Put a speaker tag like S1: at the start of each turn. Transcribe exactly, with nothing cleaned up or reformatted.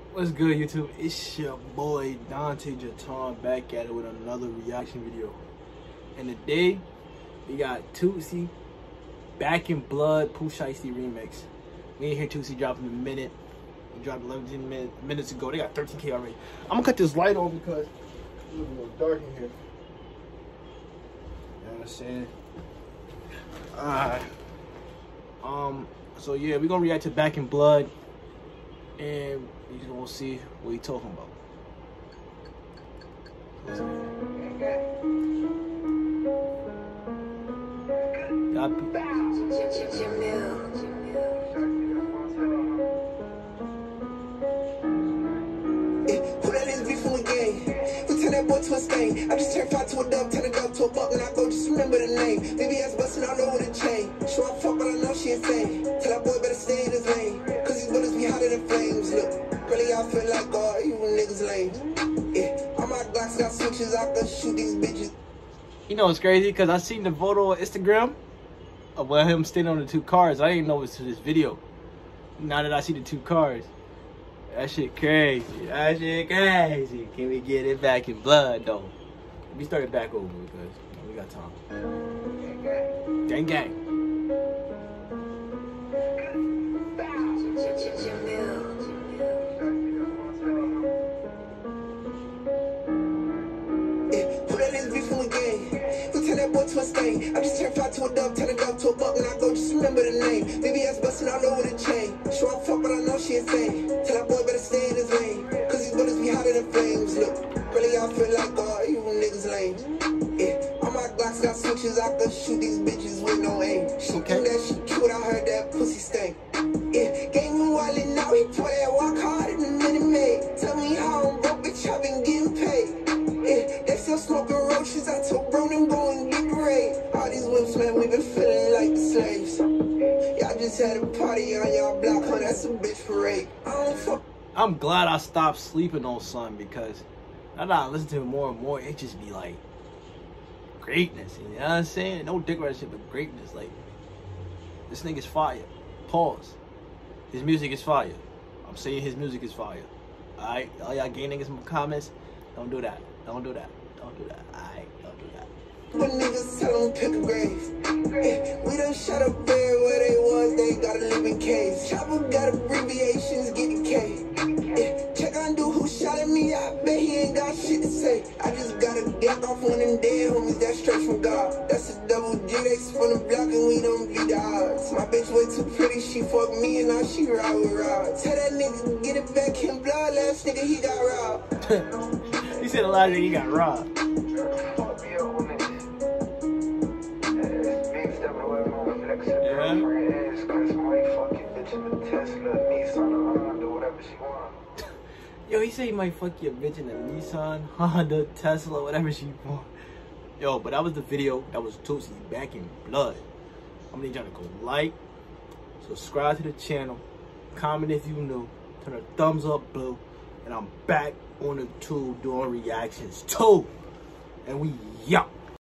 S1: What's good, YouTube? It's your boy Dante Jaton back at it with another reaction video. And today we got Tootsie Back in Blood Pooh Shiesty remix. We ain't hear Tootsie drop in a minute. He dropped eleven min minutes ago. They got thirteen K already. I'm gonna cut this light on because it's a little dark in here. You know what I'm saying? Alright. Um. So yeah, we gonna react to Back in Blood. And you just gonna see what he talking about.
S2: That boy to a stain. I just turned five to a dub, turn a dub to a buck, and I go just remember the name. B B S busting all over the chain. Sure I'm fuck, but I know she insane. Tell that boy better stay in his lane, cause these bullets be hotter than flames. Look, really I feel like God, you niggas lame. Yeah, all my Glocks got switches, I can shoot these bitches.
S1: You know it's crazy, cause I seen the photo on Instagram of him standing on the two cars. I didn't know it was to this video. Now that I see the two cars. That shit crazy. That shit crazy. Can we get it back in blood though? We started back over because you know, we got time. Gang gang.
S2: That boy to a stain. I just turned five to a dub, turn a dub to a buck, and I go just remember the name. B B S busting all over the chain. Sure I'm fuck, but I know she insane. Tell that boy better stay in his lane, cause these bullets be hotter than flames. Look, really I feel like God, you niggas lame. Yeah, all my Glocks got switches, I can shoot these bitches with no aim. She okay. That she cute, I heard that pussy stank. Yeah, game me wildin' now, he play that walk hard in the minute maid. Tell me how I'm broke, bitch, I been getting paid. Yeah, they still smoking roaches, I told bro them go and get raid. All these whips, man, we been feeling like the slaves. Y'all just had a party on y'all block, huh? That's a bitch parade. I don't fuck.
S1: I'm glad I stopped sleeping on Son because now that I listen to him more and more, it just be like greatness. You know what I'm saying? No dick right shit, but greatness. Like, this nigga's fire. Pause. His music is fire. I'm saying his music is fire. Alright? All y'all gay niggas in the comments, don't do that. Don't do that. Don't do that. Alright? Don't do that.
S2: When niggas tell them pick a grave. Yeah, we done shot up there where they was, they gotta live in caves. Chopper got abbreviations, getting K. Yeah, check on dude who shot at me, I bet he ain't got shit to say. I just got a Glock off one of them dead homies, that's straight from God. That's a double G, they from the block and we don't beat the odds. My bitch way too pretty, she fuck me and now she ride with rods. Tell that nigga get it back in blood, last nigga he got robbed.
S1: He said a lot of nigga he got robbed. Yo, he said he might fuck your bitch in a Nissan, Honda, Tesla, whatever she want. Yo, but that was the video. That was Tootsie Back in Blood. I'm gonna need y'all to go like, subscribe to the channel, comment if you new, turn a thumbs up blue, and I'm back on the tube doing reactions too. And we yup.